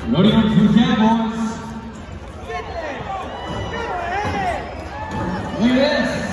Loading up for the Cowboys. Look at this.